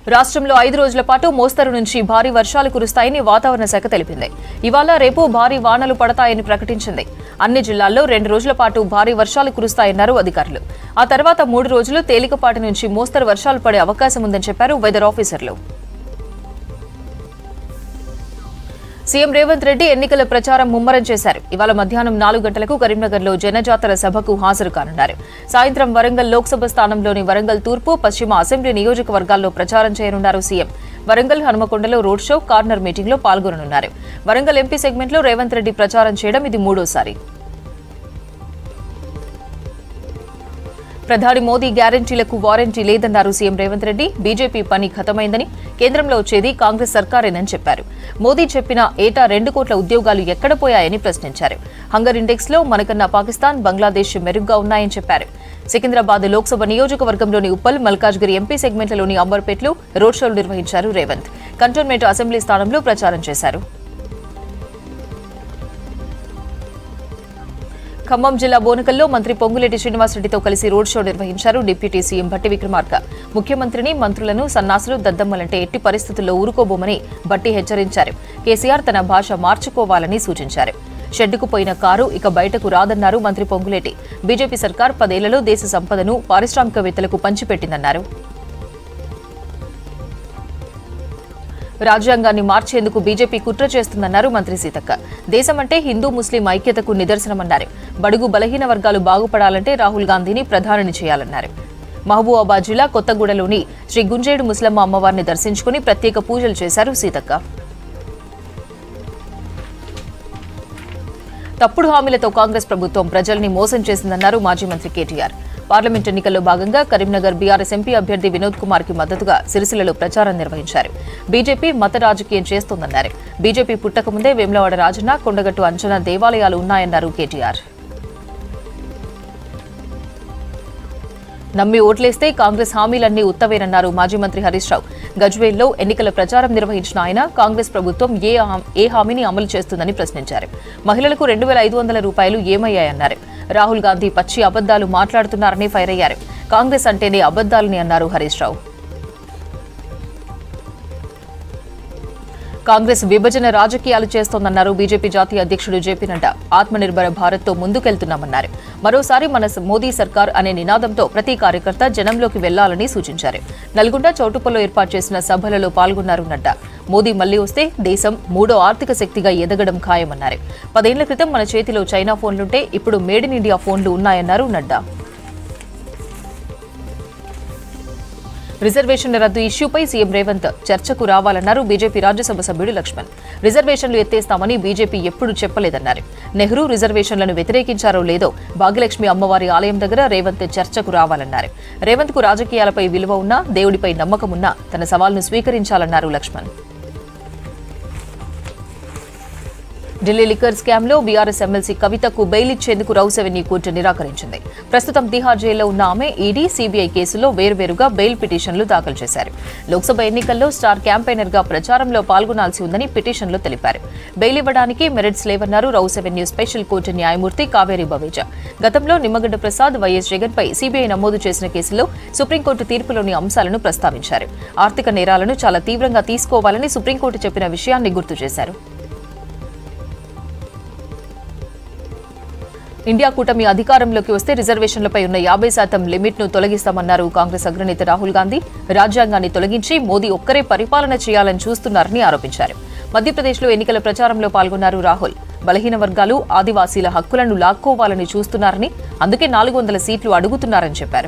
రాష్ట్రంలో 5 రోజుల పాటు మోస్తరు నుంచి భారీ వర్షాలు కురుస్తాయని వాతావరణ శాఖ తెలిపింది. ఇవాళ రేపు భారీ వానలు పడతాయని ప్రకటించింది. అన్ని జిల్లాల్లో 2 రోజుల పాటు భారీ వర్షాలు కురుస్తాయన్నారు అధికారులు. ఆ తర్వాత 3 రోజులు తేలికపాటి నుంచి మోస్తరు వర్షాలు పడే అవకాశం ఉందని చెప్పారు వెదర్ ఆఫీసర్లు. సీఎం రేవంత్ రెడ్డి ఎన్నికల ప్రచారం ముమ్మరం చేశారు. ఇవాళ మధ్యాహ్నం 4 గంటలకు కరీంనగర్లో జనజాతర సభకు హాజరు కానున్నారు. సాయంత్రం వరంగల్ లోక్సభ స్థానంలోని వరంగల్ తూర్పు, పశ్చిమ అసెంబ్లీ నియోజకవర్గాల్లో ప్రచారం చేయనున్నారు సీఎం. వరంగల్ హనుమకొండలో రోడ్ షో, కార్నర్ మీటింగ్లో పాల్గొననున్నారు. వరంగల్ ఎంపీ సెగ్మెంట్లో రేవంత్ రెడ్డి ప్రచారం చేయడం ఇది 3వ. ప్రధాని మోదీ గ్యారంటీలకు వారంటీ లేదన్నారు సీఎం రేవంత్ రెడ్డి. బీజేపీ పని ఖతమైందని, కేంద్రంలో వచ్చేది కాంగ్రెస్ సర్కారేనని చెప్పారు. మోదీ చెప్పిన ఏటా 2 కోట్ల ఉద్యోగాలు ఎక్కడ పోయాయని ప్రశ్నించారు. హంగర్ ఇండెక్స్ లో మనకన్నా పాకిస్తాన్, బంగ్లాదేశ్ మెరుగ్గా ఉన్నాయని చెప్పారు. సికింద్రాబాద్ లోక్సభ నియోజకవర్గంలోని ఉప్పల్, మల్కాజ్గిరి ఎంపీ సెగ్మెంట్లలోని అంబర్పేటలో రోడ్ షోలు నిర్వహించారు రేవంత్. కంటోన్మెంట్ అసెంబ్లీ స్థానంలో ప్రచారం చేశారు. ఖమ్మం జిల్లా బోనకల్లో మంత్రి పొంగులేటి శ్రీనివాసరెడ్డితో కలిసి రోడ్ షో నిర్వహించారు డిప్యూటీ సీఎం భట్టి విక్రమార్క. ముఖ్యమంత్రిని, మంత్రులను సన్నాసులు, దద్దమ్మలంటే ఎట్టి పరిస్థితుల్లో ఊరుకోబోమని భట్టి హెచ్చరించారు. కేసీఆర్ తన భాష మార్చుకోవాలని సూచించారు. షెడ్డుకు పోయిన కారు ఇక బయటకు రాదన్నారు మంత్రి పొంగులేటి. బీజేపీ సర్కార్ 10 ఏళ్లలో దేశ సంపదను పారిశ్రామికవేత్తలకు పంచిపెట్టిందన్నారు. రాజ్యాంగాన్ని మార్చేందుకు బీజేపీ కుట్ర చేస్తుందన్నారు మంత్రి సీతక్క. దేశమంటే హిందూ ముస్లిం ఐక్యతకు నిదర్శనమన్నారు. బడుగు బలహీన వర్గాలు బాగుపడాలంటే రాహుల్ గాంధీని ప్రధానిని చేయాలన్నారు. మహబూబాబాద్ జిల్లా కొత్తగూడలోని శ్రీ గుంజేడు ముస్లమ్మ అమ్మవారిని దర్శించుకుని ప్రత్యేక పూజలు చేశారు సీతక్క. తప్పుడు హామీలతో కాంగ్రెస్ ప్రభుత్వం ప్రజల్ని మోసం చేసిందన్నారు మాజీ మంత్రి కేటీఆర్. పార్లమెంట్ ఎన్నికల్లో భాగంగా కరీంనగర్ బీఆర్ఎస్ ఎంపీ అభ్యర్థి వినోద్ కుమార్ కి మద్దతుగా సిరిసిల్లలో ప్రచారం నిర్వహించారు. బీజేపీ మత రాజకీయం చేస్తోందన్నారు. బీజేపీ పుట్టకముందే వేములవాడ రాజన్న, కొండగట్టు అంచనా దేవాలయాలు ఉన్నాయన్నారు కేటీఆర్. నమ్మి ఓట్లేస్తే కాంగ్రెస్ హామీలన్నీ ఉత్తవేనన్నారు మాజీ మంత్రి హరీష్ రావు. గజ్వేల్లో ఎన్నికల ప్రచారం నిర్వహించిన ఆయన కాంగ్రెస్ ప్రభుత్వం ఏ హామీని అమలు చేస్తుందని ప్రశ్నించారు. మహిళలకు 2500 రూపాయలు ఏమయ్యాయన్నారు. రాహుల్ గాంధీ పచ్చి అబద్దాలు మాట్లాడుతున్నారని ఫైర్ అయ్యారు. కాంగ్రెస్ అంటేనే అబద్దాలని అన్నారు హరీష్ రావు. కాంగ్రెస్ విభజన రాజకీయాలు చేస్తోందన్నారు బీజేపీ జాతీయ అధ్యక్షుడు జేపీ నడ్డా. ఆత్మనిర్భర భారత్ తో ముందుకెళ్తున్నామన్నారు. మరోసారి మన మోదీ సర్కార్ అనే నినాదంతో ప్రతి కార్యకర్త జనంలోకి వెళ్లాలని సూచించారు. నల్గొండ, చౌటుప్పల్లో ఏర్పాటు చేసిన సభలలో పాల్గొన్నారు నడ్డా. మోదీ మళ్లీ వస్తే దేశం 3వ ఆర్థిక శక్తిగా ఎదగడం ఖాయమన్నారు. 10 ఏళ్ల క్రితం మన చేతిలో చైనా ఫోన్లుంటే ఇప్పుడు మేడ్ ఇన్ ఇండియా ఫోన్లు ఉన్నాయన్నారు నడ్డా. రిజర్వేషన్ల రద్దు ఇష్యూపై సీఎం రేవంత్ చర్చకు రావాలన్నారు బీజేపీ రాజ్యసభ సభ్యుడు లక్ష్మణ్. రిజర్వేషన్లు ఎత్తేస్తామని బీజేపీ ఎప్పుడూ చెప్పలేదన్నారు. నెహ్రూ రిజర్వేషన్లను వ్యతిరేకించారో లేదో భాగ్యలక్ష్మి అమ్మవారి ఆలయం దగ్గర రేవంత్ చర్చకు రావాలన్నారు. రేవంత్ కు రాజకీయాలపై విలువ ఉన్నా, దేవుడిపై నమ్మకం ఉన్నా తన సవాల్ను స్వీకరించాలన్నారు లక్ష్మణ్. ఢిల్లీ లిక్కర్ స్కామ్లో బీఆర్ఎస్ ఎమ్మెల్సీ కవితకు బెయిల్ ఇచ్చేందుకు రౌస్ అవెన్యూ కోర్టు నిరాకరించింది. ప్రస్తుతం తిహార్ జైల్లో ఉన్న ఆమె ఈడీ, సీబీఐ కేసుల్లో వేర్వేరుగా బెయిల్ పిటిషన్లు దాఖలు చేశారు. లోక్సభ ఎన్నికల్లో స్టార్ క్యాంపెయినర్గా ప్రచారంలో పాల్గొనాల్సి ఉందని పిటిషన్లో తెలిపారు. బెయిల్ ఇవ్వడానికి మెరిట్స్ లేవన్నారు రౌస్ అవెన్యూ స్పెషల్ కోర్టు న్యాయమూర్తి కావేరి బవేజా. గతంలో నిమ్మగడ్డ ప్రసాద్, వైఎస్ జగన్పై సీబీఐ నమోదు చేసిన కేసులో సుప్రీంకోర్టు తీర్పులోని అంశాలను ప్రస్తావించారు. ఆర్థిక నేరాలను చాలా తీవ్రంగా తీసుకోవాలని సుప్రీంకోర్టు చెప్పిన విషయాన్ని గుర్తు చేశారు. ఇండియా కూటమి అధికారంలోకి వస్తే రిజర్వేషన్లపై ఉన్న 50% లిమిట్ను తొలగిస్తామన్నారు కాంగ్రెస్ అగ్రనేత రాహుల్ గాంధీ. రాజ్యాంగాన్ని తొలగించి మోదీ ఒక్కరే పరిపాలన చేయాలని చూస్తున్నారని ఆరోపించారు. మధ్యప్రదేశ్లో ఎన్నికల ప్రచారంలో పాల్గొన్నారు రాహుల్. బలహీన వర్గాలు, ఆదివాసీల హక్కులను లాక్కోవాలని చూస్తున్నారని, అందుకే 400 సీట్లు అడుగుతున్నారని చెప్పారు.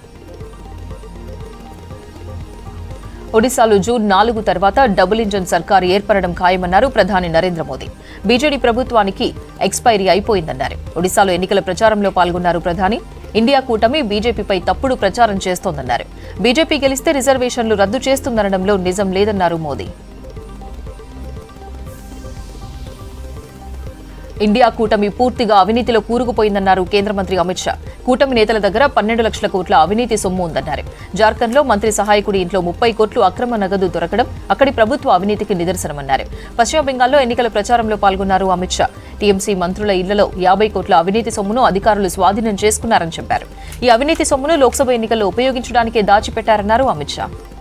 ఒడిశాలో జూన్ 4 తర్వాత డబుల్ ఇంజన్ సర్కారు ఏర్పడడం ఖాయమన్నారు ప్రధాని నరేంద్ర మోదీ. బీజేడీ ప్రభుత్వానికి ఎక్స్పైరీ అయిపోయిందన్నారు. ఒడిశాలో ఎన్నికల ప్రచారంలో పాల్గొన్నారు ప్రధాని. ఇండియా కూటమి బీజేపీపై తప్పుడు ప్రచారం చేస్తోందన్నారు. బీజేపీ గెలిస్తే రిజర్వేషన్లు రద్దు చేస్తుందనడంలో నిజం లేదన్నారు మోదీ. ఇండియా కూటమి పూర్తిగా అవినీతిలో కూరుకుపోయిందన్నారు కేంద్ర మంత్రి అమిత్ షా. కూటమి నేతల దగ్గర 12 లక్షల కోట్ల అవినీతి సొమ్ము ఉందన్నారు. జార్ఖండ్లో మంత్రి సహాయకుడి ఇంట్లో 30 కోట్లు అక్రమ నగదు దొరకడం అక్కడి ప్రభుత్వ అవినీతికి నిదర్శనమన్నారు. పశ్చిమ బెంగాల్లో ఎన్నికల ప్రచారంలో పాల్గొన్నారు అమిత్ షా. టీఎంసీ మంత్రుల ఇళ్లలో 50 కోట్ల అవినీతి సొమ్మును అధికారులు స్వాధీనం చేసుకున్నారని చెప్పారు. ఈ అవినీతి సొమ్మును లోక్సభ ఎన్నికల్లో ఉపయోగించడానికే దాచిపెట్టారన్నారు అమిత్ షా.